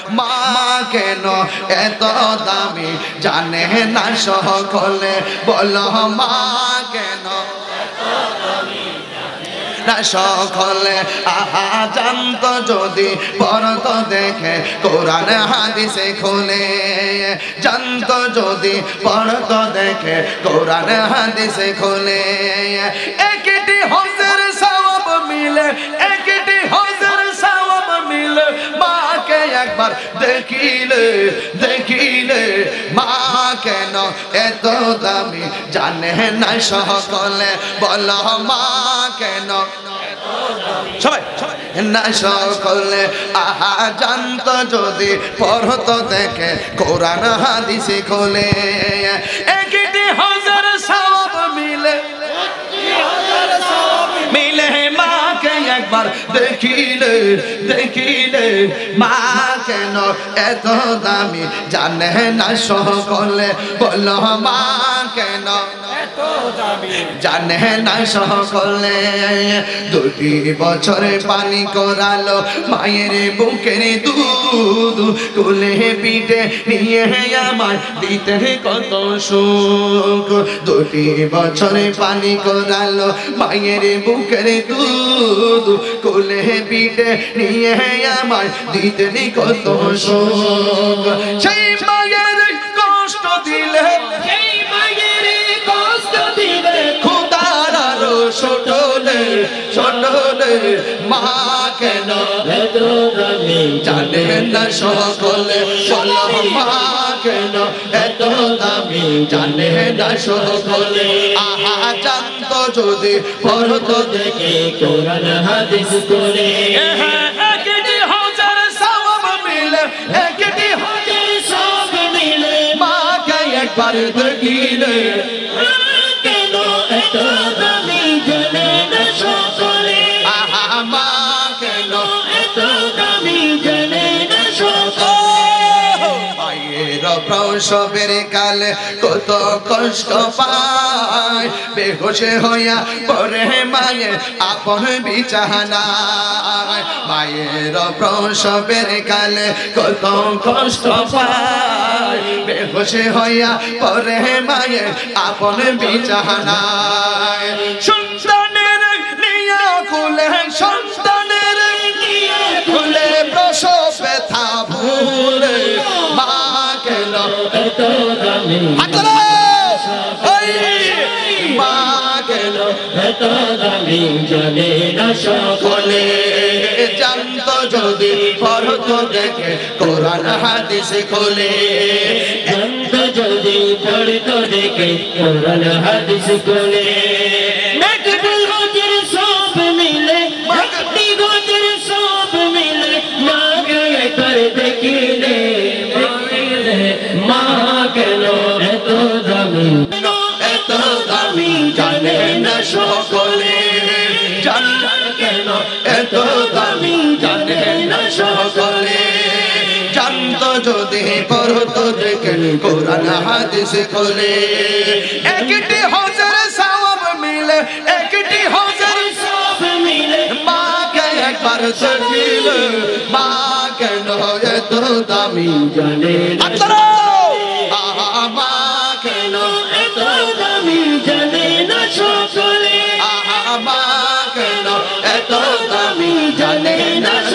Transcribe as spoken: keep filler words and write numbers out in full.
মা কেন এত দামি জানে না সকলে বলো মা কেন না সকলে আহা জানতো যদি পড়তো দেখে কোরআন হাদিসে খুলে জানতো যদি পড়তো দেখে কোরআন হাদিসে খুলে একটি হজের সওয়াব মিলে একটি হজের সওয়াব মিলে মাকে একবার দেখিলে দেখিলে মা কেন এত দামি জানে না সকলে বলো মা কেন সবাই না সকলে আহা জানতো যদি পড়তো দেখে কোরআন হাদিসে খুলে একটি হাজার সওয়াব মিলে মিলে মাকে একবার দেখিলে দেখিলে মা কেন এত দামি জানে না সকলে বলো মা কেন জানে না সকলে দুটি বছরে পানি করালো মায়ের বুকের দুধ কোলে পিঠে নিয়ে আমার দিতে কত সুখ দুটি বছরে পানি করালো মায়ের বুকের দুধ কোলে পিঠে নিয়ে আমার দিতে কত সুখ সেই মায়ের কষ্ট দিলে সেই মায়ের কষ্ট দিলে খোদার আরো ছোটলে ছোটলে মা কেন এত দামি জানে না সকলে বলো মা কেন এত দামি জানে না সকলে আহা জানতো যদি পড়তো দেখে কোরআন হাদিস করে একটি হাজার সওয়াব মিলে একটি হাজার সওয়াব মিলে মাকে একবার দেখিলে কেন এত দামি জানে না সকলে আহা মা কেন এত দামি জানে না সকলে মায়ের প্রসবের কালে কত কষ্ট পায় বেহুশ হইয়া পড়ে মায়ের আপন বিছানায় মায়ের প্রসবের কালে কত কষ্ট পায় বেহুশ হইয়া পড়ে মায়ের আপন বিছানায় সন্তানের নিয়া কুলে সন্তানের নিয়া কুলে প্রসব ব্যথা ভুলে মা কেন এত দামি মা কেন এত দামি জানে না সকলে জানতো যদি পড়তো দেখে কোরআন হাদিস খুলে জানতো যদি পড়তো দেখে কোরআন হাদিস খুলে একটি গজের সব মিলে একটি গজের সব মিলে মাকে একবার দেখিলে মা কেন এত দামি এত দামি জানে না সকলে জানে কেন এত দামি জানে না সকলে জানতো যদি পড়তো দেখে কোরআন হাদিস খুলে একটি হাজার সওয়াব মিলে একটি হাজার সওয়াব মিলে মাকে একবার দেখিলে মা কেন এত দামি জানে না মা কেন এত দামি জানে না সকলে আহা মা কেন এত দামি জানে না